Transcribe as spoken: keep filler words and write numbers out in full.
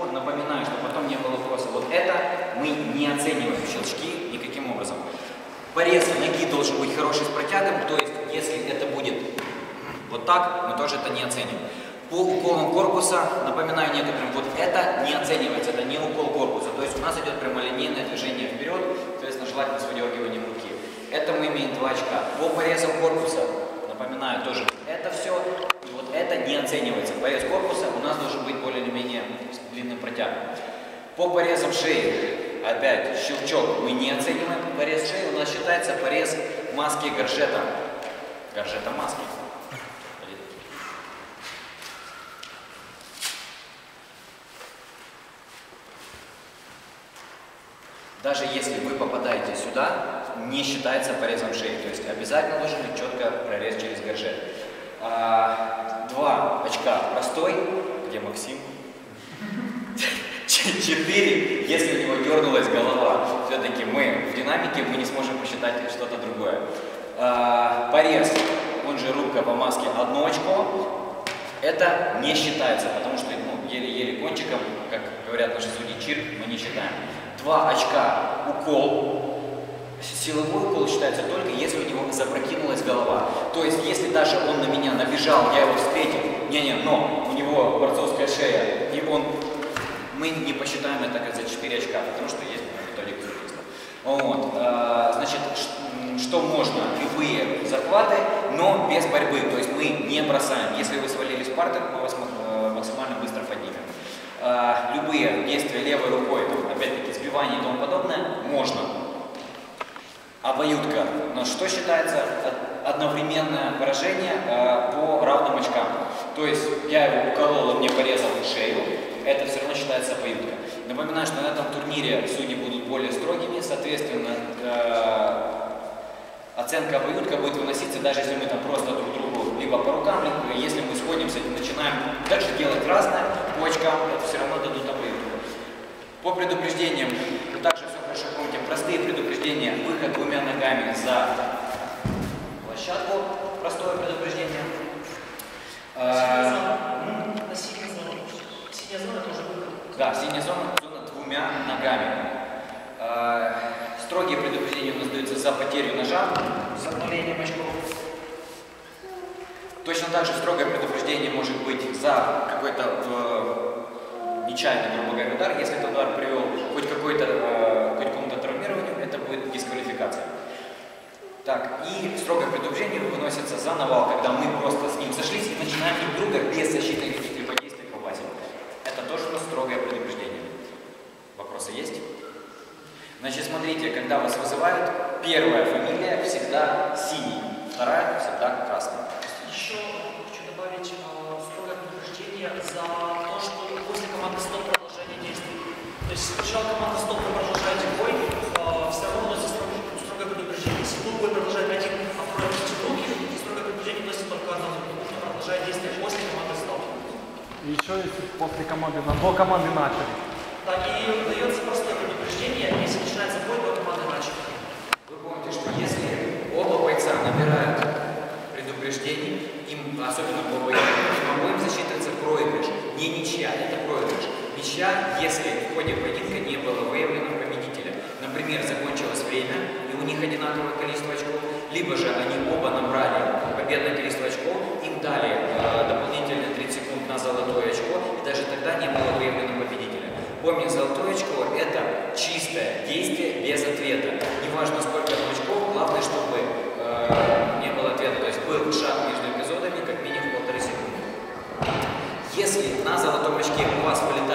напоминаю, что потом не было вопроса. Вот это мы не оцениваем щелчки никаким образом. Порез ноги должен быть хороший с протягом, то есть если это будет вот так, мы тоже это не оценим. По уколам корпуса, напоминаю некоторым, вот это не оценивается, это не укол корпуса. То есть у нас идет прямолинейное движение вперед, соответственно, желательно с выдергиванием руки. Это мы имеем два очка. По порезам корпуса, напоминаю тоже, это все, и вот это не оценивается. Порез корпуса у нас должен быть более или менее с длинным протягом. По порезам шеи, опять, щелчок мы не оцениваем. Порез шеи у нас считается порез маски горжета. Горжета маски. Даже если вы попадаете сюда, не считается порезом шеи. То есть обязательно должен быть четко прорез через горжет. А, два очка простой. Где Максим? Четыре, если у него дернулась голова. Все-таки мы в динамике, мы не сможем посчитать что-то другое. А, порез, он же рубка по маске, одно очко. Это не считается, потому что ну, еле-еле кончиком, как говорят наши судьи, чирк, мы не считаем. Два очка укол. Силовой укол считается только если у него запрокинулась голова. То есть, если даже он на меня набежал, я его встретил, не-не, но у него борцовская шея, и он, мы не посчитаем это как за четыре очка, потому что есть методика записана. Вот. А, значит, что можно? Любые захваты, но без борьбы. То есть мы не бросаем. Если вы свалились с парты, мы вас максимально быстро поднимем. Uh, любые действия левой рукой, опять-таки сбивание и тому подобное, можно. Обоюдка. Но что считается одновременное поражение uh, по равным очкам? То есть я его уколол, мне порезал шею, это все равно считается обоюдка. Напоминаю, что на этом турнире судьи будут более строгими, соответственно, uh, оценка обоюдка будет выноситься, даже если мы там просто друг другу либо по рукам, либо если мы сходимся и начинаем дальше делать разное, по очкам это все равно дадут обоюдку. По предупреждениям, также все хорошо помните, простые предупреждения, выход двумя ногами за площадку, простое предупреждение. Синяя зона. Синяя зона тоже выход. Да, синяя зона, зона двумя ногами. Строгие предупреждения у нас даются за потерю ножа, с обнулением очков. Точно так же строгое предупреждение может быть за какой-то э, нечаянный, грубо говоря, удар. Если этот удар привел хоть, какой-то, э, хоть к какому-то травмированию, это будет дисквалификация. Так, и строгое предупреждение выносится за навал, когда мы просто с ним сошлись и начинаем друг друга без защиты каких-либо действий колбасить. Это тоже у нас строгое предупреждение. Вопросы есть? Значит, смотрите, когда вас вызывают, первая фамилия всегда синий, вторая всегда красная. Еще хочу добавить э, строгое предупреждение за то, что после команды стоп продолжение действий. То есть сначала команда стоп, вы продолжаете бой, э, все равно носит строгое, строгое предупреждение. Если вы бой продолжает один, а второй опустит руки, строгое предупреждение носит только одному. Нужно продолжать действие после команды стоп. И еще если после команды, на до команды начали. Да, и дается простое предупреждение, если начинается бой, то команда начали. Вы помните, что если оба бойца набирают предупреждений, им, особенно по боям, им обоим засчитывается проигрыш. Не ничья, это проигрыш. Ничья, если в ходе поединка не было выявлено победителя. Например, закончилось время, и у них одинаковое количество очков, либо же они оба набрали победное количество очков, им дали э, дополнительные тридцать секунд на золотое очко, и даже тогда не было выявлено победителя. Помните, золотое очко – это чистое действие без ответа. Неважно, сколько очков, главное, чтобы э, не было ответа. То есть был шаг между эпизодами, как минимум полторы секунды. Если на золотом очке у вас вылетает